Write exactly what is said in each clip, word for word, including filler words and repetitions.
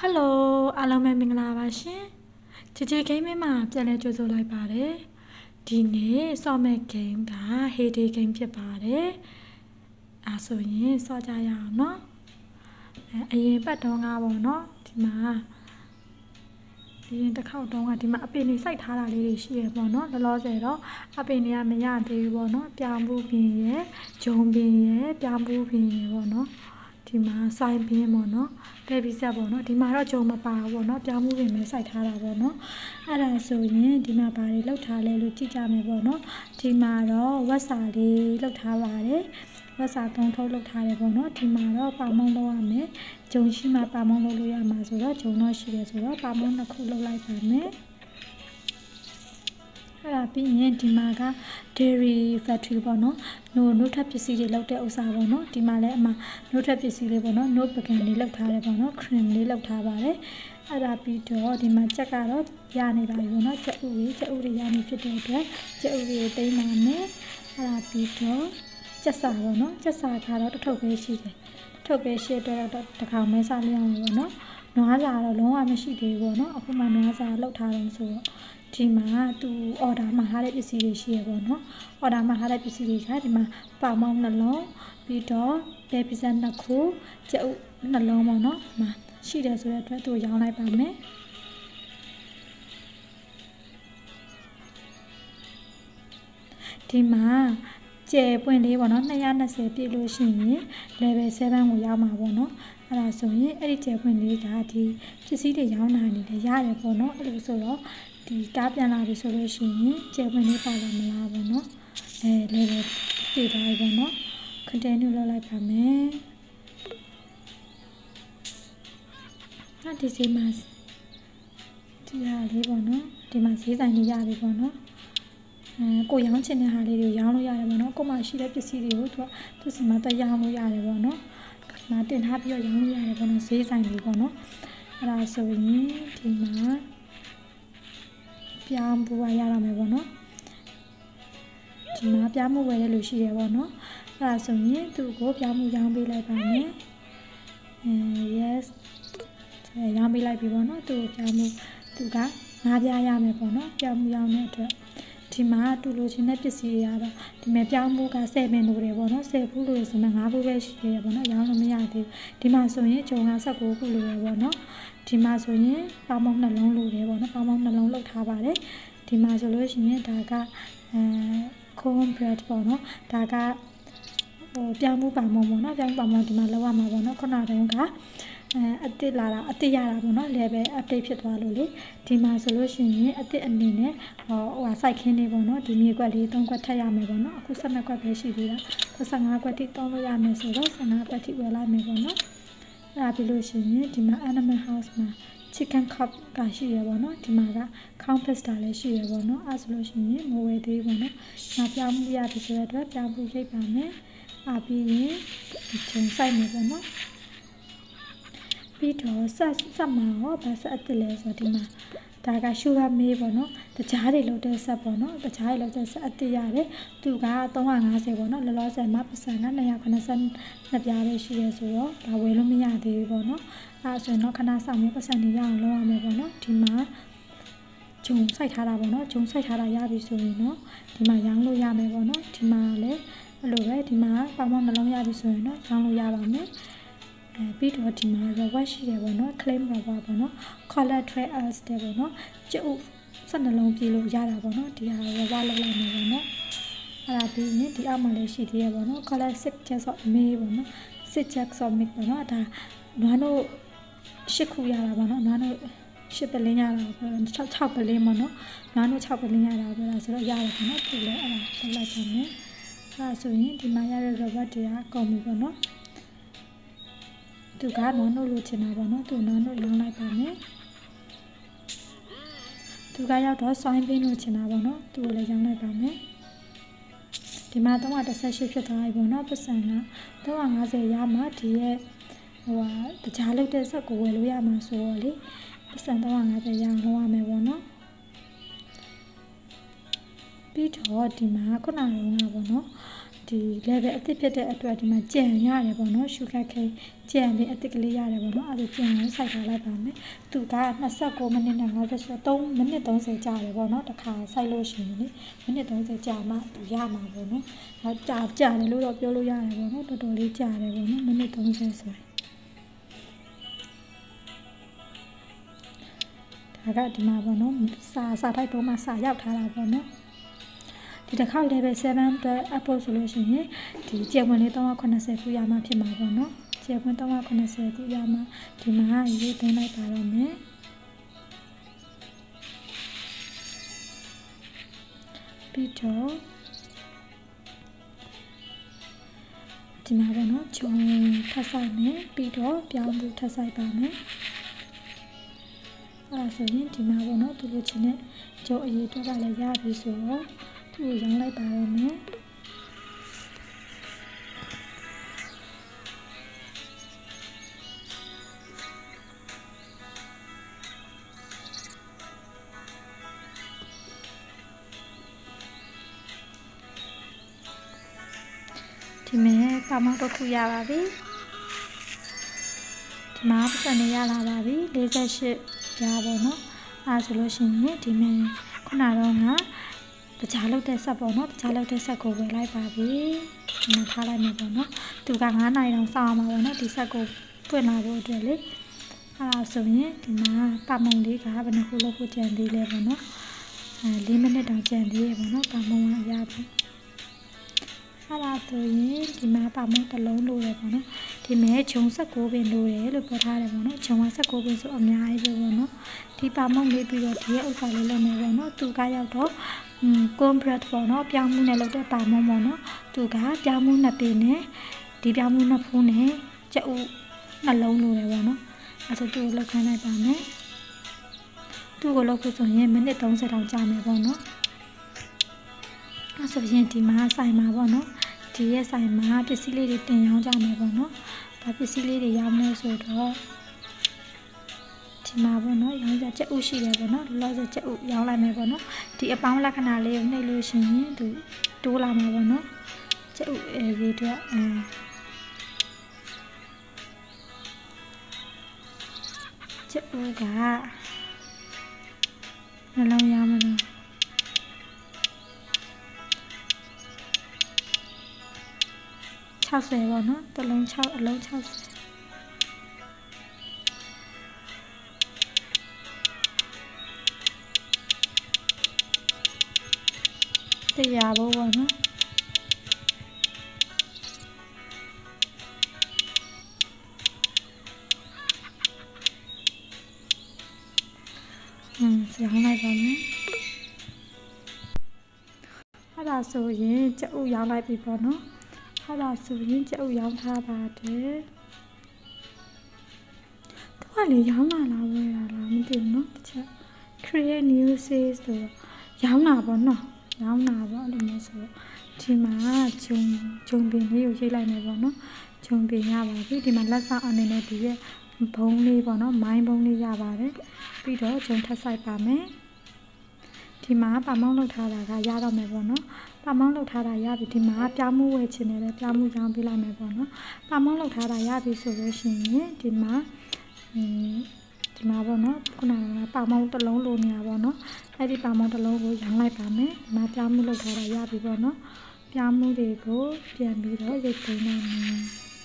Hello အားလုံးပဲမင်္ဂလာပါရှင်။ချီချီ game မှာပြန်လည်ကြိုဆိုလိုက်ပါတယ်။ဒီနေ့ဆော့မဲ့ game က Heyday game ဖြစ်ပါတယ်။အဲဆိုရင်ဆော့ကြရအောင်နော်။အဲအရင်ပတ်တော့ငါပေါ့နော်ဒီမှာဒီရင်တစ်ခေါက်တော့ကဒီမှာအပင်တွေစိုက်ထားတာလေးတွေရှိရပေါ့နော်လောလောဆယ်တော့အပင်တွေကမရသေးဘူးပေါ့နော်ပြောင်းဘူးပင်ရယ်ဂျုံပင်ရယ်ပြောင်းဘူးပင်ရယ်ပေါ့နော်ဒီမှာစိုင်းပင်ပေါ့နော်ပဲပြီးဆက်ပေါ့နော်ဒီမှာတော့ဂျုံမပါဘူးပေါ့နော်ပြောင်းမှုပင်ပဲစိုက်ထားတာပေါ့နော်အဲ့ဒါဆိုရင်ဒီမှာဘာတွေလောက်ထားလဲလို့ကြည့်ကြမယ်ပေါ့နော်ဒီမှာတော့ဝက်စာလေးလောက်ထားပါတယ်ဝက်စာသုံးထုပ်လောက်ထားတယ်ပေါ့နော်ဒီမှာတော့ပါမုံလောက်ရမယ်ဂျုံရှိမှပါမုံလောက်လို့ရမှာဆိုတော့ဂျုံတော့ရှိတယ်ဆိုတော့ပါမုံနှစ်ခုလောက်လိုက်ပါမယ်အဲ့ဒါပြီးရင်ဒီမှာက dairy factory ပေါ့နော်နို့နို့ထပ်ပစ္စည်းတွေလောက်တဲ့ဥစ္စာပေါ့နော်ဒီမှာလည်းအမှနို့ထပ်ပစ္စည်းလေးပေါ့နော်နို့ပကံလေးလောက်ထားတယ်ပေါ့နော် cream လေးလောက်ထားပါတယ်အဲ့ဒါပြီးတော့ဒီမှာချက်ကတော့ရနေပါပြီပေါ့နော်ချက်ဥကြီးချက်ဥတွေရနေဖြစ်တဲ့အတွက်ချက်ဥတွေကိုတိမ်းပါမယ်အဲ့ဒါပြီးတော့ချက်စာပေါ့နော်ချက်စာကတော့တစ်ထုပ်ပဲရှိတယ်တစ်ထုပ်ပဲရှိတဲ့အတွက်တစ်ခါမဲစားလေးအောင်ပေါ့နော်နွားစာတော့လုံးဝမရှိသေးဘူးပေါ့နော်အခုမှနွားစာလောက်ထားတယ်ဆိုတော့ဒီမှာသူ order မှာထားတဲ့ပစ္စည်းတွေရှိရပေါ့နော် order မှာထားတဲ့ပစ္စည်းတွေကဒီမှာပါမောင်းနှလုံးပြီးတော့ပဲပစ္စည်းနှစ်ခုကျုပ်နှလုံးပေါ့နော်ဒီမှာရှိတယ်ဆိုတဲ့အတွက်သူရောင်းလိုက်ပါမယ်ဒီမှာကျဲပွင့်လေးပေါ့နော်နှစ်ရာနှစ်ဆယ်ပြည့်လို့ရှိရင် level 7ကိုရောက်မှာပေါ့နော်အဲ့ဒါဆိုရင်အဲ့ဒီကျဲပွင့်လေးကဒီပစ္စည်းတွေရောင်းတာနေလည်းရတယ်ပေါ့နော်အဲ့လိုဆိုတော့ဒီကားပြန်လာပြီဆိုလို့ရှိရင်ကျဲပွင့်လေးပါလာမလားပေါ့နော်အဲ level ပြည့်သွားပြီပေါ့နော် continue လုပ်လိုက်ပါမယ်အဲ့ဒီစီမှာဒီဟာလေးပေါ့နော်ဒီမှာဈေးဆိုင်လေးရပြီပေါ့နော်အဲကိုရောင်းချင်တဲ့ဟာလေးတွေရောင်းလို့ရတယ်ပေါ့နော်ကိုမှရှိတဲ့ပစ္စည်းတွေကိုသူကသူစီမှာတက်ရောင်းလို့ရတယ်ပေါ့နော်ဒီမှာတင်ထားပြီးတော့ရောင်းလို့ရတယ်ပေါ့နော်ဈေးဆိုင်လေးပေါ့နော်အဲ့ဒါဆိုရင်ဒီမှာပြောင်းပူရရတော့မယ်ပေါ့နော်ဒီမှာပြောင်းမှုဝယ်တဲ့လူရှိတယ်ပေါ့နော်အဲ့ဒါဆိုရင်သူ့ကိုပြောင်းမှုရောင်းပေးလိုက်ပါမယ်အဲ yes ရောင်းပေးလိုက်ပြီပေါ့နော်သူ့ကိုပြောင်းမှုသူကငါးပြားရမယ်ပေါ့နော်ပြောင်းမှုရောင်းတဲ့အတွက်ဒီမှာတူလိုချင်တဲ့ပစ္စည်းတွေကတော့ဒီမှာပြောင်းမှုကဆယ်ပင်လိုတယ်ပေါ့နော်ဆယ်ခုလိုဆိုမှငါးခုပဲရှိတယ်ပေါ့နော်ရောင်းလို့မရသေးဘူးဒီမှာဆိုရင်ဂျုံကဆယ့်ကိုခုလိုတယ်ပေါ့နော်ဒီမှာဆိုရင်ပေါင်းပေါင်းနှလုံးလိုတယ်ပေါ့နော်ပေါင်းပေါင်းနှလုံးလောက်ထားပါတယ်ဒီမှာဆိုလို့ရှိရင်ဒါကအဲ corn bread ပေါ့နော်ဒါကဟိုပြောင်းမှုပါမုံပေါ့နော်ပြောင်းပါမုံဒီမှာလောက်ရမှာပေါ့နော်ခုနတုန်းကအဲအစ်စ်လာတာအစ်စ်ရတာပေါ့နော် level update ဖြစ်သွားလို့လေဒီမှာဆိုလို့ရှိရင်အစ်စ်အနေနဲ့ဟိုဟိုစိုက်ခင်းလေးပေါ့နော်ဒီမြေကွက်လေးသုံးကွက်ထပ်ရမယ်ပေါ့နော်အခုဆယ်နှစ်ကွက်ပဲရှိသေးတာဆယ်ငါးကွက်ထိသုံးလို့ရမယ်ဆိုတော့ဆယ်ငါးကွက်ထိဝယ်လိုက်မယ်ပေါ့နော်အဲ့ဒါပြီးလို့ရှိရင်ဒီမှာ animal house မှာ chicken cup ကရှိရပေါ့နော်ဒီမှာက count pasta လည်းရှိရပေါ့နော်အဲ့ဆိုလို့ရှိရင်မဝယ်သေးဘူးပေါ့နော်ငါပြောင်းမှုရပြီဆိုတဲ့အတွက်ပြောင်းမှုရိတ်ပါမယ်အပြီးရင်ဂျုံစိုက်မယ်ပေါ့နော်ပြီးတော့ဆက်ဆက်မှာရောဗတ်ဆက်အစ်စ်လဲဆိုဒီမှာဒါကရှူဂါမေးပေါ့နော်တကြားတွေလောက်တဲ့ဆက်ပေါ့နော်တကြားတွေလောက်တဲ့ဆက်အစ်စ်ရတယ်သူကသုံးရာငါးဆယ်ပေါ့နော်လောလောဆယ်မှာပတ်စံကနှစ်ရာခုနှစ်ဆယ်နှစ်ပြားပဲရှိရဲဆိုတော့ဒါဝယ်လို့မရသေးဘူးပေါ့နော်အဲဆိုရင်တော့ခဏဆောင်ရပတ်စံတွေရအောင်လုပ်ရမယ်ပေါ့နော်ဒီမှာဂျုံစိုက်ထားတာပေါ့နော်ဂျုံစိုက်ထားတာရပြီဆိုရင်တော့ဒီမှာရောင်းလို့ရမယ်ပေါ့နော်ဒီမှာလည်းအဲ့လိုပဲဒီမှာပေါင်းပေါင်းနှလုံးရပြီဆိုရင်တော့ရောင်းလို့ရပါမယ်အဲပြီးတော့ဒီမှာ reward ရှိတယ်ပေါ့နော် claim reward ပေါ့နော် color traders တဲ့ပေါ့နော်ကျုပ်ဆက်နှလုံးပြေးလို့ရတာပေါ့နော်ဒီဟာ reward လောက်လိုက်မယ်ပေါ့နော်အဲ့ဒါပြီးရင်ဒီအောက်မှာလည်းရှိသေးရပေါ့နော် color six jacks of may ပေါ့နော် six jacks of may ပေါ့နော်ဒါနွားတို့ရှစ်ခုရတာပေါ့နော်နွားတို့ရှစ်ပလင်းရတာပေါ့ခြောက် ခြောက်ပလင်းပေါ့နော်နွားတို့ခြောက်ပလင်းရတာပြောတာဆိုတော့ရတယ်ပေါ့နော်ဒီလည်းအဲ့ဒါတက်လိုက်ပါမယ်အဲ့ဒါဆိုရင်ဒီမှာရတဲ့ reward တွေကကုန်ပြီပေါ့နော်သူကနွားနို့လိုချင်တာပေါ့နော်သူနွားနို့ရောင်းလိုက်ပါမယ်သူကရောက်တော့ဆိုင်းပင်းလိုချင်တာပေါ့နော်သူကိုလည်းရောင်းလိုက်ပါမယ်ဒီမှာသုံးရာတစ်ဆယ်ရှစ်ဖြစ်သွားပြီပေါ့နော်ပတ်စံကသုံးရာငါးဆယ်ရမှာဒီရဲ့ဟိုဟာတကြားလုတ်တဲ့ဆက်ကိုဝယ်လို့ရမှာဆိုတော့လေပတ်စံသုံးရာငါးဆယ်ရအောင်လုပ်ရမယ်ပေါ့နော်ပြီးတော့ဒီမှာခုနကပေါ့နော်ဒီ level အသစ်ဖြစ်တဲ့အတွက်ဒီမှာကြံရတယ်ပေါ့နော် sugar cane ကြံပြီးအသစ်ကလေးရတယ်ပေါ့နော်အဲ့ဒါကြံကိုစိုက်ထားလိုက်ပါမယ်သူက29မိနစ်နဲ့53မိနစ်30ကြာတယ်ပေါ့နော်တစ်ခါစိုက်လို့ရှိရင်လေမိနစ်30ကြာမှသူရမှာပေါ့နော်ဒါကြာကြာတယ်လို့တော့ပြောလို့ရတယ်ပေါ့နော်တော်တော်လေးကြာတယ်ပေါ့နော်မိနစ်30ဆိုရင်ဒါကဒီမှာပေါ့နော်စာစာထိုက်ပုံမှာစာရောက်ထားတာပေါ့နော်ဒီတစ်ခါ level 7အတွက် upload ဆိုလို့ရှိရင်ဒီကျေဝင်လေး390ခုရမှာဖြစ်မှာပေါ့နော်ကျေဝင်390ခုရမှာဒီမှာရေးသွင်းလိုက်ပါတော့မယ်ပြီးတော့ဒီမှာပေါ့နော်ဂျုံထပ်ဆိုင်မယ်ပြီးတော့ပြောင်းဖို့ထပ်ဆိုင်ပါမယ်အဲ့ဒါဆိုရင်ဒီမှာပေါ့နော်သူတို့ချင်းနဲ့ဂျုံအရေးအတွက်ကလည်းရပြီဆိုတော့သူ့ကိုရောင်းလိုက်ပါတော့မယ်ဒီမဲ့ပါမောက်တစ်ခုရပါပြီဒီမှာပတ်စံနေရလာပါပြီ48ပြားပေါ့နော်အဲဆိုလို့ရှိရင်ဒီမဲ့ခုနတော့ကတခြားလောက်တဲ့ဆက်ပေါ့နော်တခြားလောက်တဲ့ဆက်ကိုဝယ်လိုက်ပါပြီဒီမှာထားလိုက်မယ်ပေါ့နော်သူက9နာရီတောင်စောင့်အောင်ပါပေါ့နော်ဒီဆက်ကိုဖွင့်လာဖို့အတွက်လေအဲဒါဆိုရင်ဒီမှာပါမုံလေးကဘယ်နှခုလောက်ဖို့ကြံသေးလဲပေါ့နော်အဲ၄မိနစ်တောင်ကြံသေးရပေါ့နော်ပါမုံကရပြီအဲ့ဒါဆိုရင်ဒီမှာပါမုံတစ်လုံးလိုရပေါ့နော်ဒီမဲဂျုံ19ပင်လိုတယ်လို့ပြောထားတယ်ပေါ့နော်ဂျုံက19ပင်ဆိုအများကြီးပဲပေါ့နော်ဒီပါမုံလေးပြီးတော့ဒီရဲ့ဥစ္စာလေးလုပ်မယ်ပေါ့နော်သူကရောက်တော့อืม compress ပေါ့နော်ပြောင်းမှုနဲ့လုပ်တဲ့ပါမုံပေါ့နော်သူကပြောင်းမှုနှစ်ပင်နဲ့ဒီပြောင်းမှုနှစ်ဖူးနဲ့ကြက်ဥနှလုံးလိုတယ်ပေါ့နော်အဲ့ဒါသူ့ကိုလုပ်ခိုင်းလိုက်ပါမယ်သူ့ကိုလုပ်ဖို့ဆိုရင်မိနစ်30တောင်ကြာမယ်ပေါ့နော်အဲ့ဆိုရင်ဒီမှာဆိုင်မှာပေါ့နော်ဒီရဲ့ဆိုင်မှာပစ္စည်းလေးတွေတင်ရောင်းကြမယ်ပေါ့နော်ဒါပစ္စည်းလေးတွေရောင်းနေဆိုတော့ဒီမှာပေါ့နော်ရောင်းကြကြက်ဥရှိတယ်ပေါ့နော်လောလောဆယ်ကြက်ဥရောင်းလိုက်မယ်ပေါ့နော်ဒီအပေါင်းလက္ခဏာလေးကိုနှိပ်လို့ရှိရင်သူတိုးလာမှာပေါ့နော်ကြက်ဥအဲဒီတော့အဲကြက်ဥကနှလုံးရောင်းမလို့60ပေါ့နော်တစ်လုံး6အလုံး60တရားဖို့ပေါ့နော်อืมဆောင်းလိုက်ပါမယ်အဲ့ဒါဆိုရင်ကြက်ဥရောင်းလိုက်ပြီပေါ့နော်အဲ့ဒါဆိုရင်ကြက်ဥရောင်းထားပါတယ်သူကလေရောင်းလာလားဝယ်လာလားမသိဘူးเนาะတစ်ချက် create new sales ဆိုရောင်းလာပေါ့နော်ရောင်းလာပေါ့အဲ့လိုမျိုးဆိုဒီမှာဂျုံဂျုံပင်လေးကိုရေးလိုက်မယ်ပေါ့နော်ဂျုံပင်ရပါပြီဒီမှာလက်ဆောင်အနေနဲ့ဒီရဲ့ဘုံလေးပေါ့နော်မိုင်းဘုံလေးရပါတယ်ပြီးတော့ဂျုံထပ်ဆိုင်ပါမယ်ဒီမှာပါမောင်းလောက်ထားတာကရတော့မယ်ပေါ့နော်ပါမောင်းလောက်ထားတာရပြီဒီမှာပြားမှုဝယ်ချင်တယ်လေပြားမှုရောင်းပေးလိုက်မယ်ပေါ့နော်ပါမောင်းလောက်ထားတာရပြီဆိုလို့ရှိရင်ဒီမှာအင်းဒီမှာပေါ့နော်ခုနကပါမောင်းတစ်လုံးလိုနေတာပေါ့နော်အဲ့ဒီပါမောင်းတစ်လုံးကိုရောင်းလိုက်ပါမယ်ဒီမှာပြားမှုလောက်ထားတာရပြီပေါ့နော်ပြားမှုတွေကိုပြန်ပြီးတော့ရိတ်သိမ်းလိုက်မယ်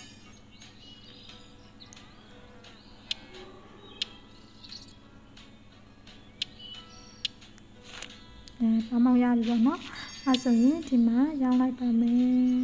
အဲပါမောင်းရပြီပေါ့နော်အဲဆိုရင်ဒီမှာရောင်းလိုက်ပါမယ်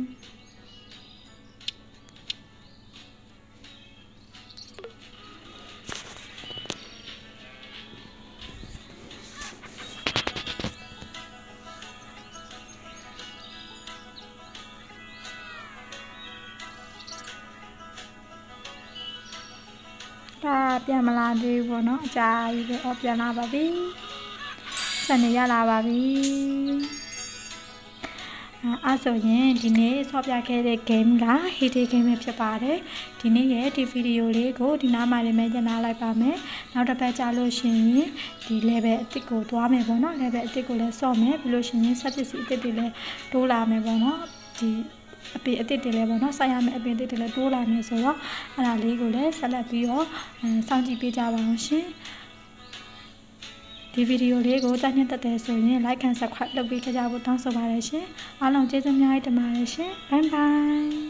ဒါပြန်မလာသေးဘူးပေါ့နော်အကြာကြီးပဲအော်ပြန်လာပါပြီစနေရလာပါပြီအဲဆိုရင်ဒီနေ့ဆော့ပြခဲ့တဲ့ game က hit game ပဲဖြစ်ပါတယ်ဒီနေ့ရဲ့ဒီဗီဒီယိုလေးကိုဒီနားမှာလည်းညနာလိုက်ပါမယ်နောက်တစ်ပတ်ကြာလို့ရှိရင်ဒီ level အသစ်ကိုသွားမယ်ပေါ့နော် level အသစ်ကိုလည်းဆော့မယ်ပြီးလို့ရှိရင်ဆက်ပစ္စည်းအသစ်တွေလည်းတိုးလာမယ်ပေါ့နော်ဒီအပင်အသစ်တွေလည်းပေါ့နော်စိုက်ရမယ်အပင်အသစ်တွေလည်းတိုးလာမယ်ဆိုတော့အဲ့ဒါလေးကိုလည်းဆက်လက်ပြီးတော့အဲစောင့်ကြည့်ပေးကြပါအောင်ရှင်ဒီဗီဒီယိုလေးကိုတိုက်နှစ်သက်တယ်ဆိုရင် like and subscribe လုပ်ပေးကြဖို့တောင်းဆိုပါတယ်ရှင်အားလုံးကျေးဇူးများတင်ပါတယ်ရှင် bye bye